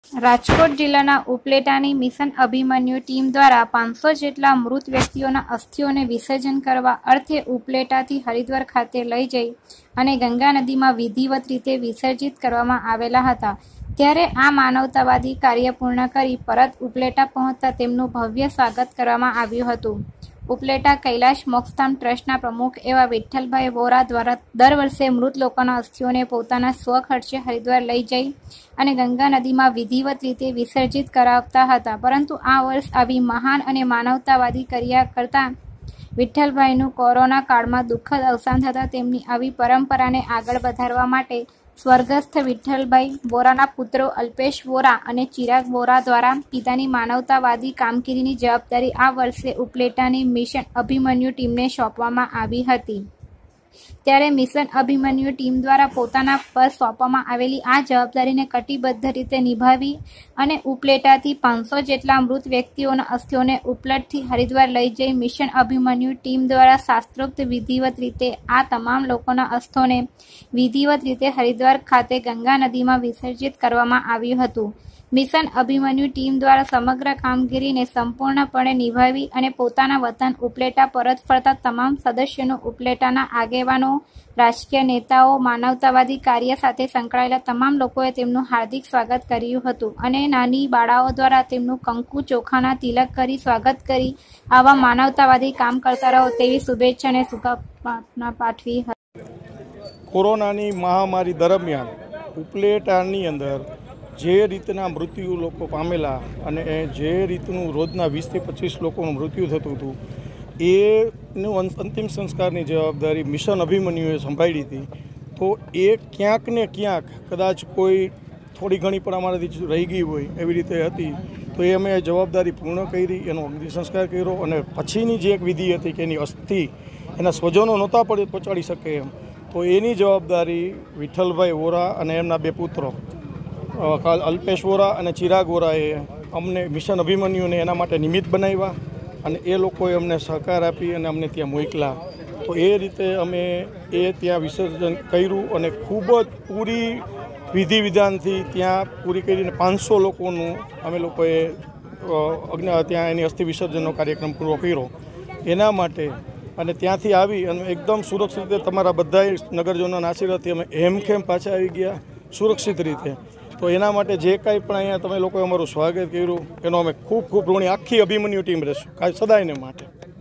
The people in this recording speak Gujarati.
રાજકોટ જિલ્લાના ઉપલેટાની મિશન અભિમન્યુ ટીમ દ્વારા 500 જેટલા મૃત વ્યક્તિઓના અસ્થિઓને વિસર્જન કરવા અર્થે ઉપલેટાથી હરિદ્વાર ખાતે લઈ જઈ અને ગંગા નદીમાં વિધિવત રીતે વિસર્જિત કરવામાં આવેલા હતા। ત્યારે આ માનવતાવાદી કાર્ય પૂર્ણ કરી પરત ઉપલેટા પહોંચતા તેમનું ભવ્ય સ્વાગત કરવામાં આવ્યું હતું। ઉપલેટા કૈલાશ મોક્ષધામ ટ્રસ્ટના પ્રમુખ એવા વિઠ્ઠલભાઈ વોરા દ્વારા દર વર્ષે મૃત લોકોના અસ્થિઓને પોતાના સ્વખર્ચે હરિદ્વાર લઈ જઈ અને ગંગા નદીમાં વિધિવત રીતે વિસર્જિત કરાવતા હતા, પરંતુ આ વર્ષ આવી મહાન અને માનવતાવાદી કાર્ય કરતા વિઠ્ઠલભાઈનું કોરોના કાળમાં દુઃખદ અવસાન થતાં તેમની આવી પરંપરાને આગળ વધારવા માટે સ્વર્ગસ્થ વિઠ્ઠલભાઈ વોરાના પુત્રો અલ્પેશ વોરા અને ચિરાગ વોરા દ્વારા પિતાની માનવતાવાદી કામગીરીની જવાબદારી આ વર્ષે ઉપલેટાની મિશન અભિમન્યુ ટીમને સોંપવામાં આવી હતી। ત્યારે મિશન અભિમન્યુ ટીમ દ્વારા પોતાના પર સોંપવામાં આવેલી આ જવાબદારીને કટિબદ્ધ રીતે નિભાવી અને ઉપલેટાથી 500 જેટલા મૃત વ્યક્તિઓના અસ્થિઓને ઉપલેટથી હરિદ્વાર લઈ જઈ મિશન અભિમન્યુ ટીમ દ્વારા શાસ્ત્રોક્ત વિધિવત રીતે આ તમામ લોકોના અસ્થિઓને વિધિવત રીતે હરિદ્વાર ખાતે ગંગા નદીમાં વિસર્જિત કરવામાં આવ્યું હતું। મિશન અભિમન્યુ ટીમ દ્વારા સમગ્ર કામગીરીને સંપૂર્ણપણે નિભાવી અને પોતાના વતન ઉપલેટા પરત ફરતા તમામ સદસ્યોનું ઉપલેટાના આગેવાનો, રાજકીય નેતાઓ, માનવતાવાદી કાર્ય સાથે સંકળાયેલા તમામ લોકોએ તેમનું હાર્દિક સ્વાગત કર્યું હતું અને નાની બાળાઓ દ્વારા તેમનું કંકુ ચોખાના તિલક કરી સ્વાગત કરી આવા માનવતાવાદી કામ કરતા રહો તેવી શુભેચ્છા અને શુભકામના પાઠવી હતી। કોરોનાની મહામારી દરમિયાન ઉપલેટાની અંદર જે રીતના મૃત્યુ લોકો પામેલા અને જે રીતનું રોજના 20 થી 25 લોકોનું મૃત્યુ થતું હતું એનું અંતિમ સંસ્કારની જવાબદારી મિશન અભિમન્યુએ સંભાળી હતી। તો એ ક્યાંક ને ક્યાંક કદાચ કોઈ થોડી ઘણી પણ અમારાથી રહી ગઈ હોય એવી રીતે હતી, તો એ અમે જવાબદારી પૂર્ણ કરી, એનો અગ્નિ સંસ્કાર કર્યો અને પછીની જે એક વિધિ હતી કે એની અસ્થિ એના સ્વજનો નહોતા પહોંચાડી શકે એમ, તો એની જવાબદારી વિઠ્ઠલભાઈ વોરા અને એમના બે પુત્રો અલ્પેશ વોરા અને ચિરાગ વોરાએ અમને મિશન અભિમન્યુને એના માટે નિમિત્ત બનાવ્યા અને એ લોકોએ અમને સહકાર આપી અને અમને ત્યાં મોકલા। તો એ રીતે અમે ત્યાં વિસર્જન કર્યું અને ખૂબ જ પૂરી વિધિ વિધાનથી ત્યાં પૂરી કરીને 500 લોકોનું અમે લોકોએ ત્યાં એની અસ્થિ વિસર્જનનો કાર્યક્રમ પૂરો કર્યો એના માટે। અને ત્યાંથી આવી અને એકદમ સુરક્ષિત રીતે તમારા બધા નગરજનોના આશીર્વાદથી અમે હેમખેમ પાછા આવી ગયા સુરક્ષિત રીતે। તો એના માટે જે કાંઈ પણ અહીંયા તમે લોકોએ અમારું સ્વાગત કર્યું એનો અમે ખૂબ ખૂબ ઋણી આખી અભિમન્યુ ટીમ રહીશું સદાયને માટે।